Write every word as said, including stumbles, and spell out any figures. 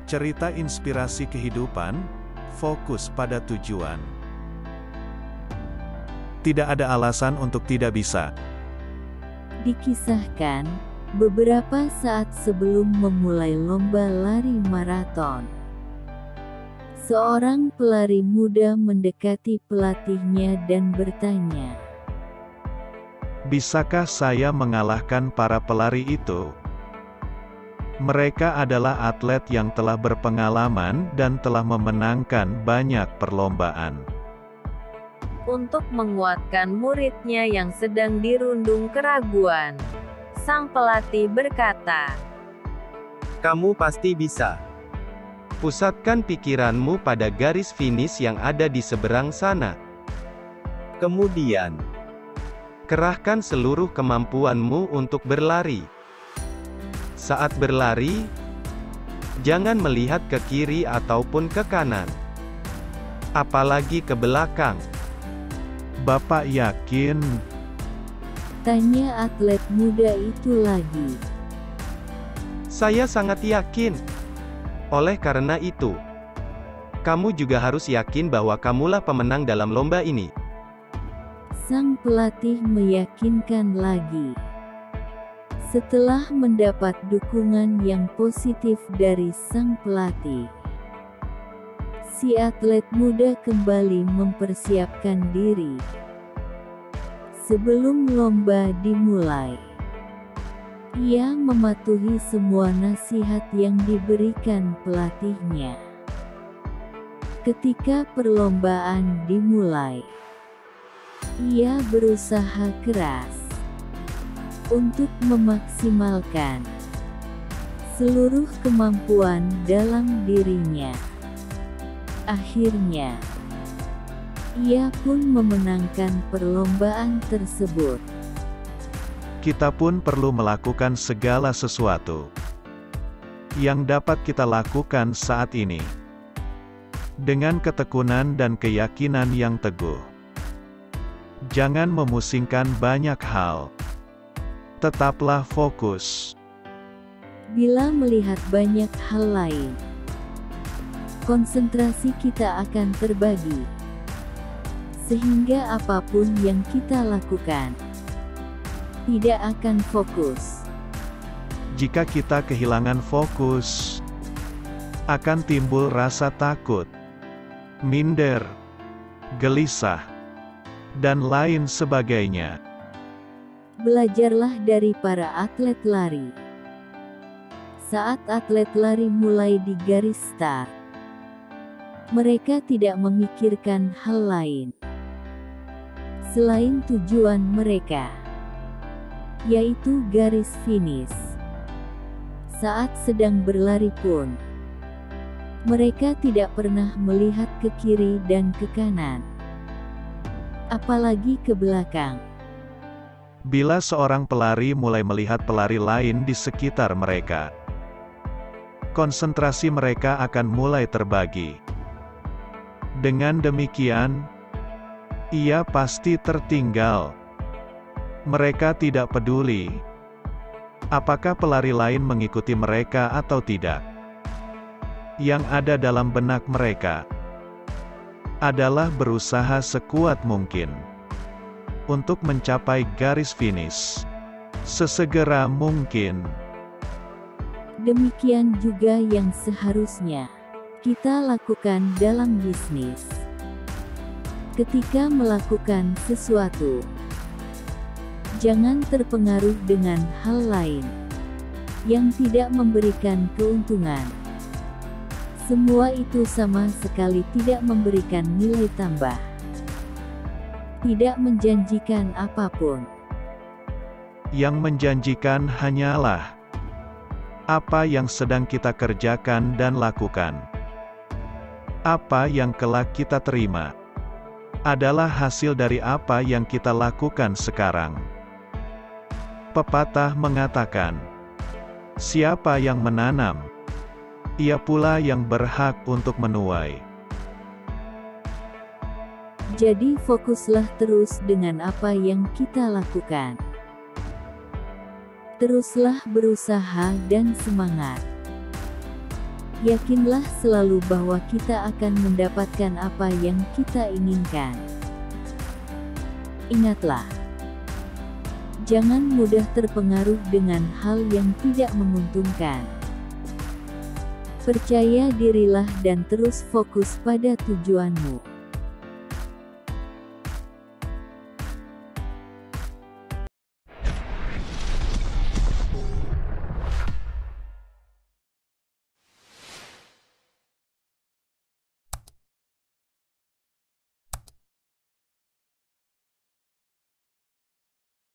Cerita inspirasi kehidupan, fokus pada tujuan. Tidak ada alasan untuk tidak bisa. Dikisahkan, beberapa saat sebelum memulai lomba lari maraton, seorang pelari muda mendekati pelatihnya dan bertanya, "Bisakah saya mengalahkan para pelari itu? Mereka adalah atlet yang telah berpengalaman dan telah memenangkan banyak perlombaan." Untuk menguatkan muridnya yang sedang dirundung keraguan, sang pelatih berkata, "Kamu pasti bisa. Pusatkan pikiranmu pada garis finish yang ada di seberang sana. Kemudian, kerahkan seluruh kemampuanmu untuk berlari. Saat berlari, jangan melihat ke kiri ataupun ke kanan, apalagi ke belakang." "Bapak yakin?" tanya atlet muda itu lagi. "Saya sangat yakin. Oleh karena itu, kamu juga harus yakin bahwa kamulah pemenang dalam lomba ini." Sang pelatih meyakinkan lagi. Setelah mendapat dukungan yang positif dari sang pelatih, si atlet muda kembali mempersiapkan diri. Sebelum lomba dimulai, ia mematuhi semua nasihat yang diberikan pelatihnya. Ketika perlombaan dimulai, ia berusaha keras untuk memaksimalkan seluruh kemampuan dalam dirinya. Akhirnya, ia pun memenangkan perlombaan tersebut. Kita pun perlu melakukan segala sesuatu yang dapat kita lakukan saat ini dengan ketekunan dan keyakinan yang teguh. Jangan memusingkan banyak hal. Tetaplah fokus. Bila melihat banyak hal lain, konsentrasi kita akan terbagi, sehingga apapun yang kita lakukan tidak akan fokus. Jika kita kehilangan fokus, akan timbul rasa takut, minder, gelisah, dan lain sebagainya. Belajarlah dari para atlet lari. Saat atlet lari mulai di garis start, mereka tidak memikirkan hal lain selain tujuan mereka, yaitu garis finish. Saat sedang berlari pun, mereka tidak pernah melihat ke kiri dan ke kanan, apalagi ke belakang. Bila seorang pelari mulai melihat pelari lain di sekitar mereka, konsentrasi mereka akan mulai terbagi. Dengan demikian, ia pasti tertinggal. Mereka tidak peduli apakah pelari lain mengikuti mereka atau tidak. Yang ada dalam benak mereka adalah berusaha sekuat mungkin untuk mencapai garis finish sesegera mungkin. Demikian juga yang seharusnya kita lakukan dalam bisnis. Ketika melakukan sesuatu, jangan terpengaruh dengan hal lain yang tidak memberikan keuntungan. Semua itu sama sekali tidak memberikan nilai tambah, tidak menjanjikan apapun. Yang menjanjikan hanyalah apa yang sedang kita kerjakan dan lakukan. Apa yang kelak kita terima adalah hasil dari apa yang kita lakukan sekarang. Pepatah mengatakan, siapa yang menanam, ia pula yang berhak untuk menuai. Jadi fokuslah terus dengan apa yang kita lakukan. Teruslah berusaha dan semangat. Yakinlah selalu bahwa kita akan mendapatkan apa yang kita inginkan. Ingatlah, jangan mudah terpengaruh dengan hal yang tidak menguntungkan. Percaya dirilah dan terus fokus pada tujuanmu.